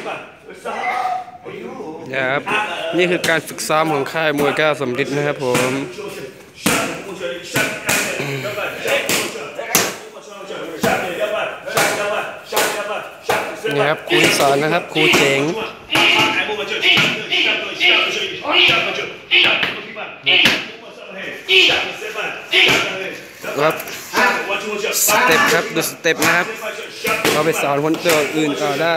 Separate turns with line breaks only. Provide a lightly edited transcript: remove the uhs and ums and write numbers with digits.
ครับนี่คือการฝึกซ้อมของค่ายมวยก้าวสมฤทธิ์นะครับผมนี่ครับครูสอนนะครับครูเจ๋งครับสเต็ปครับดูสเต็ปนะครับเราไปสอนคนตัวอื่นต่อได้